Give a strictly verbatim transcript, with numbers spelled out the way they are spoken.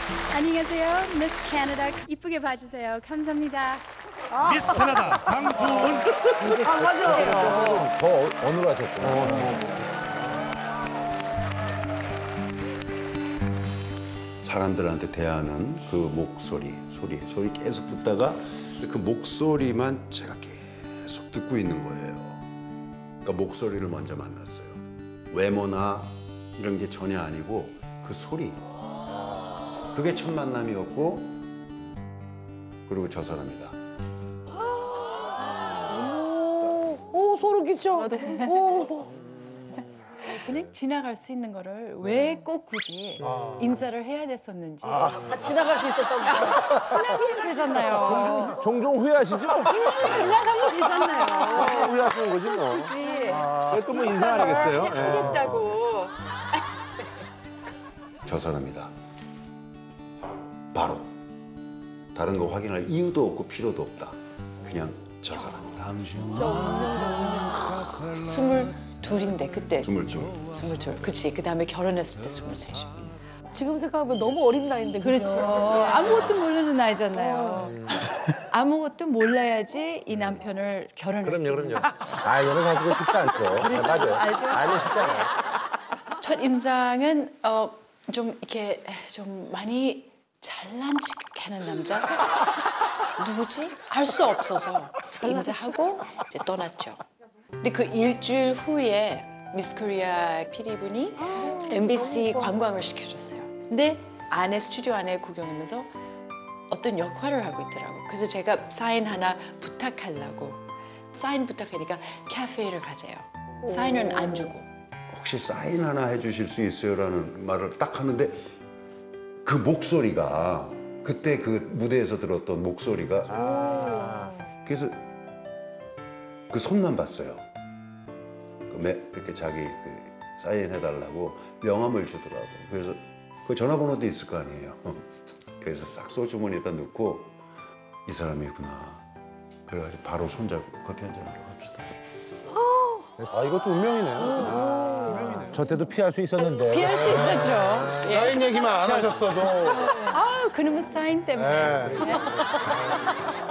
안녕히 계세요. 미스 캐나다 이쁘게 봐주세요. 감사합니다. 아. 미스 캐나다 강주은. 아, 맞아요. 더 어눌하셨구나. 어, 사람들한테 대하는 그 목소리, 소리, 소리 계속 듣다가 그 목소리만 제가 계속 듣고 있는 거예요. 그러니까 목소리를 먼저 만났어요. 외모나 이런 게 전혀 아니고 그 소리. 그게 첫 만남이었고, 그리고 저 사람이다. 오, 소름 끼쳐. 오. 그냥 지나갈 수 있는 거를 왜 꼭 굳이 인사를 해야 됐었는지. 아, 지나갈 수 있었다고. 되잖아요. 종종 후회하시죠? 지나가면 되잖아요. 후회하시는 거지 뭐. 굳이 그것도 뭐 인사 아니겠어요? 하겠다고. 저 사람이다. 바로. 다른 거 확인할 이유도 없고 필요도 없다. 그냥 저 사람이다. 스물 둘인데 그때 스물둘. 스물둘. 그치. 그 다음에 결혼했을 때 스물셋이. 지금 생각하면 너무 어린 나이인데. 그렇죠. 그죠? 아무것도 모르는 나이잖아요. 아무것도 몰라야지 이 남편을 결혼할 수 그럼요, 있는. 그럼요. 아, 연애 가지고 쉽지 않죠. 네, 맞아요. 알죠? 아니, 쉽지 않아요. 첫 인상은 어, 좀 이렇게 좀 많이 잘난 척하는 남자. 누구지? 알 수 없어서 인사하고 이제 떠났죠. 근데 그 일주일 후에 미스 코리아 피디분이 엠비씨 관광을 시켜줬어요. 근데 안에 스튜디오 안에 구경하면서 어떤 역할을 하고 있더라고요. 그래서 제가 사인 하나 부탁하려고 사인 부탁하니까 카페를 가재요. 사인은 안 주고. 혹시 사인 하나 해주실 수 있어요? 라는 말을 딱 하는데 그 목소리가 그때 그 무대에서 들었던 목소리가 아. 그래서 그 손만 봤어요. 그 매, 이렇게 자기 그 사인 해달라고 명함을 주더라고. 그래서 그 전화번호도 있을 거 아니에요. 그래서 싹 소주머니에다 넣고 이 사람이구나. 그래가지고 바로 손잡고 커피 한잔 하러 갑시다. 아, 이것도 운명이네요. 저 때도 피할 수 있었는데. 피할 수 있었죠. 사인 얘기만 안 하셨어도. 아, 그놈의 사인 때문에. 네.